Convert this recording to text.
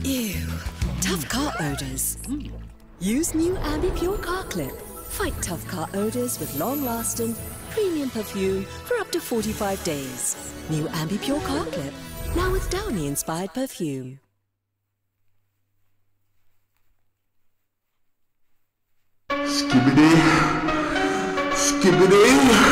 Ew, tough car odors. Use new Ambi Pure Car Clip. Fight tough car odors with long-lasting, premium perfume for up to 45 days. New Ambi Pure Car Clip, now with Downy-inspired perfume. Skibbity, skibbity.